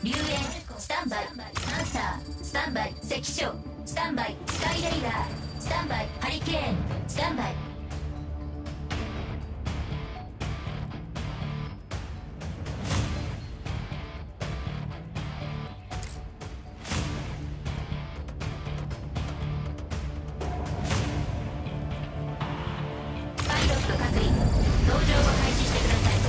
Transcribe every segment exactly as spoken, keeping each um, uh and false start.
龍炎スタンバイ、アンサースタンバイ、関所スタンバイ、スカイレイダースタンバイ、ハリケーンスタンバイ。パイロット確認、搭乗を開始してください。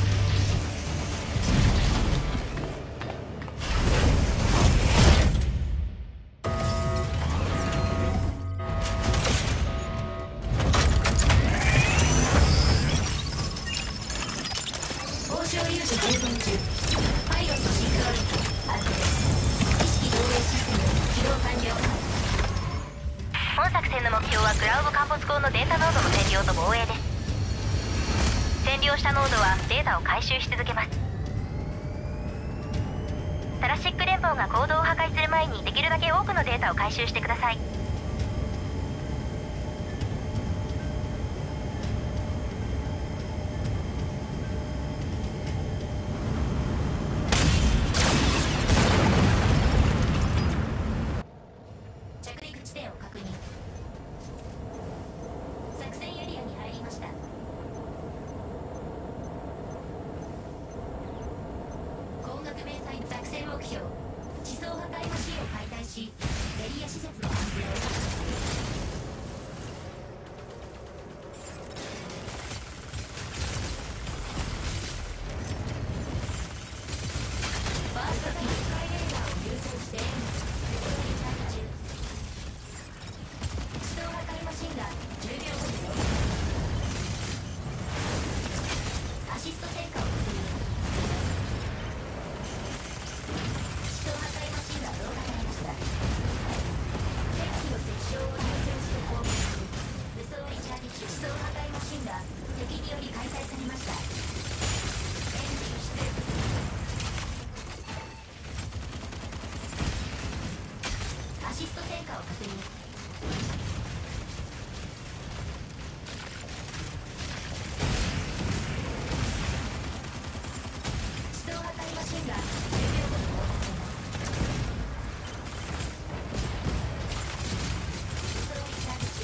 本作戦の目標はクラウド陥没港のデータノードの占領と防衛です。占領したノードはデータを回収し続けます。タラシック連邦が行動を破壊する前にできるだけ多くのデータを回収してください。 着陸地点を確認。作戦エリアに入りました。光学迷彩作戦目標、地層破壊マシンを解体しエリア施設の安全を。ファーストキースカイレーダーを優先してエンジンチャージ中。地層破壊マシンがじゅうびょうごでロード。アシスト成果を確認。地層破壊マシンが動画されました。敵機の接触を優先して攻撃する。武装リチャージ中。地層破壊マシンが敵により解体されました。エンジンしてアシスト成果を確認。地層破壊マシンがじゅうびょうごに到達します。武装リチャージ中。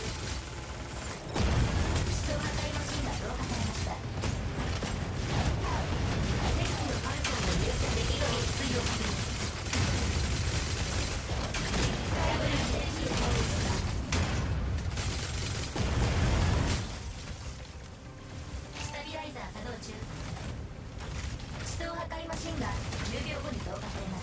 地層破壊マシンが同化されました。敵機のパルコンを入手できる追を確認。スタビライザー作動中。地層破壊マシンがじゅうびょうごに投下されます。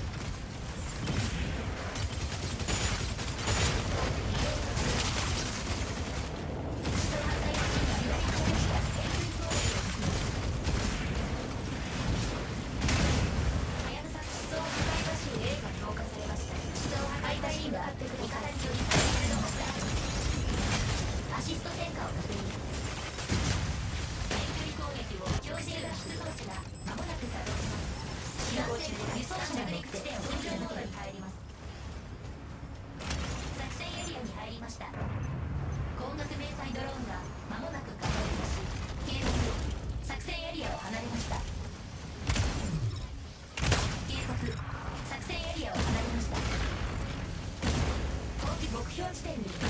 地層破壊マシンが左側でしたエンジン攻撃を確認。はやぶさ地層破壊マシン A が投下されました。地層破壊マシンが味方により破壊されました。アシスト戦果を確認。遠距離攻撃を強制脱出装置が間もなく作動します。避難船輸送車着陸地点をコントロールに入ります。作戦エリアに入りました。光学迷彩ドローンが間もなく稼働し警告、作戦エリアを離れました。警告、作戦エリアを離れました。目標地点に向かう。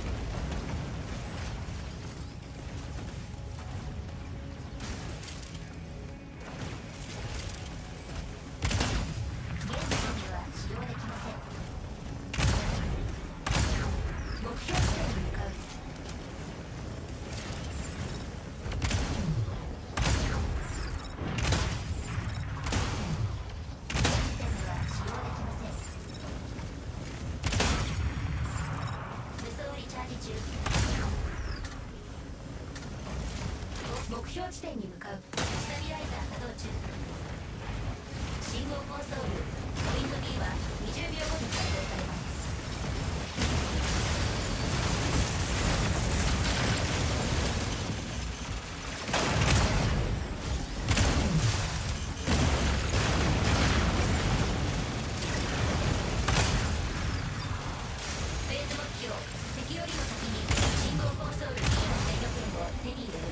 現時点では使用できません。目標地点に向かう。現時点では使用できません。武装リチャージ中。目標地点に向かう。スタビライザー作動中。信号コンソールポイント B はにじゅうびょうごに作動されます。フェーズ目標、敵よりも先に信号コンソール B の制御権を手に入れる。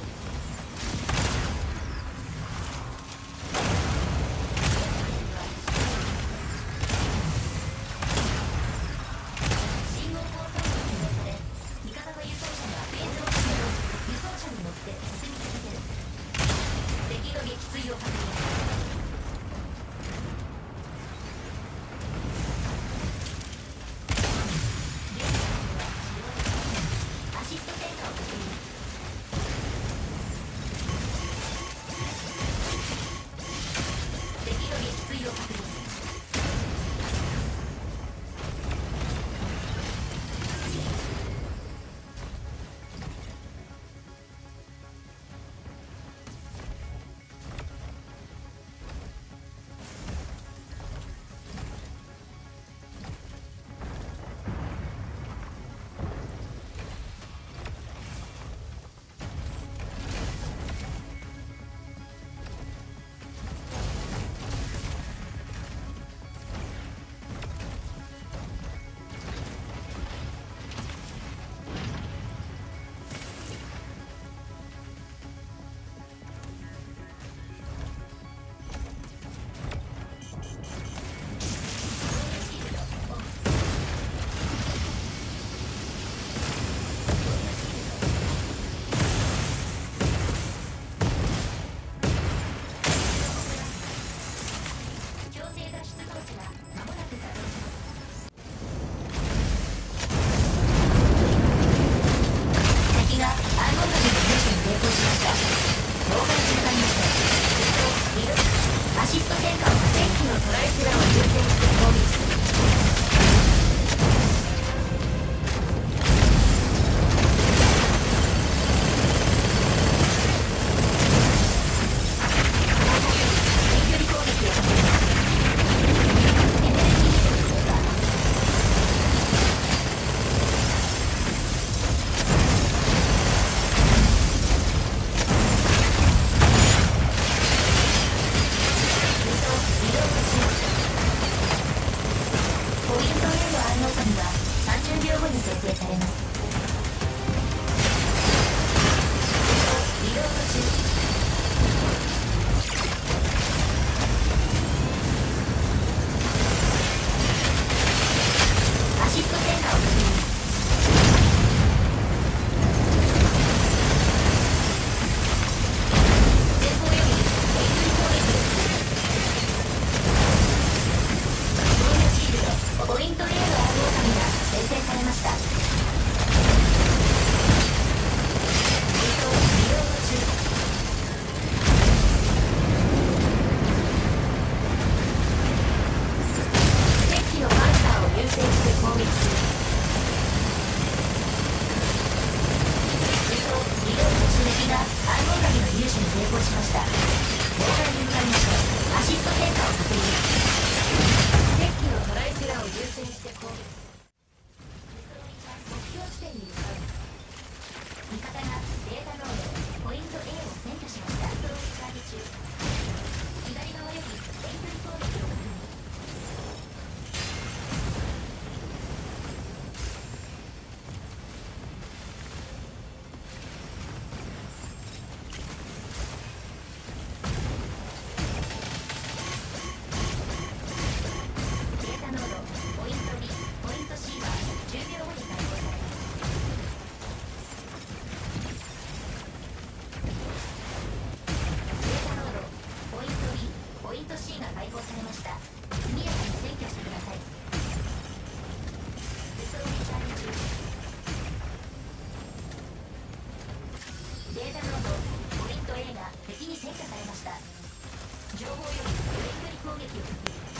情報よりレベル攻撃を確認。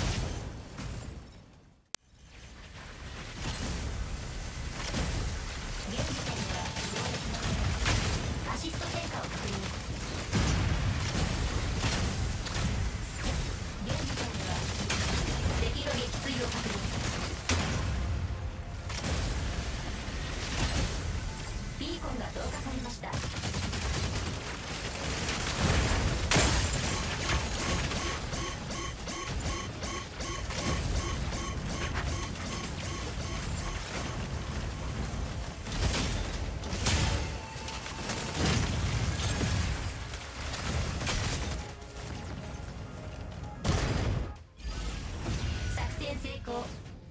現時点では強烈なアシスト成果を確認。現時点では敵の撃墜を確認。ビーコンが投下されました。作戦成功。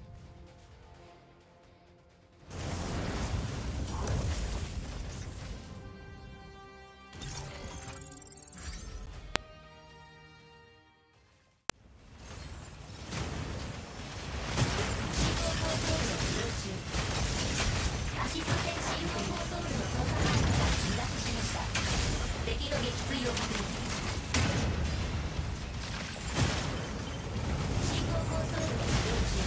アシスト戦進行放送部の操作範囲が離脱しました。敵の撃墜を確認。進行放送部の使用中。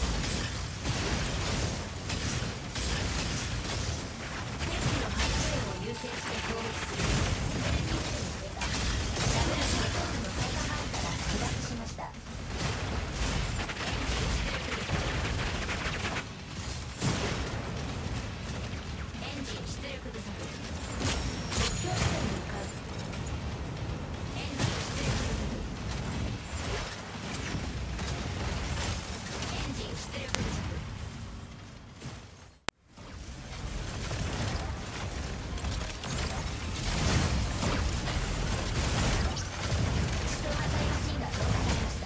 敵機のハイウェイを優先して攻撃する。セルフィールのデータダブルシートールの操作範囲から離脱しました。エンジン出力不足。目標地点に向かう。エンジン出力不足。エンジン出力不足。地層破壊マシンが投下されました。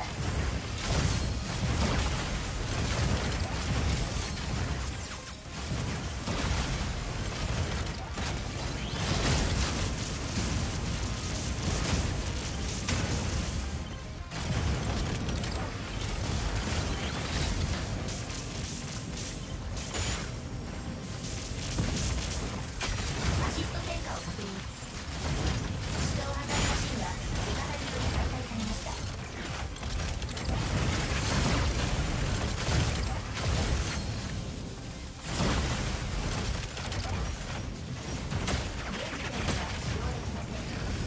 アシスト変化を確認。地層破壊マシンが味方により解体されました。現時点では使用できません。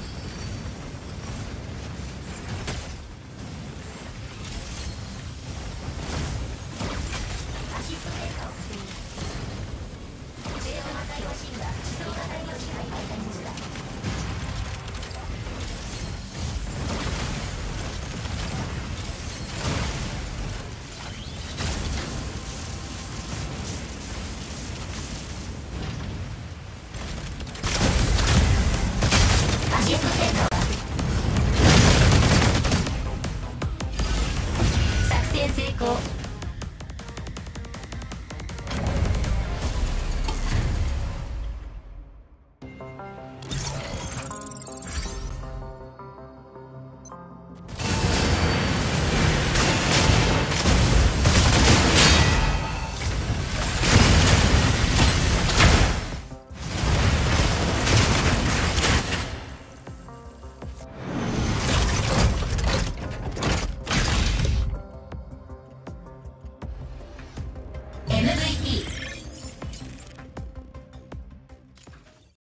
アシスト変化を確認。地層破壊マシンが地層破壊により解体されました。アシスト成果を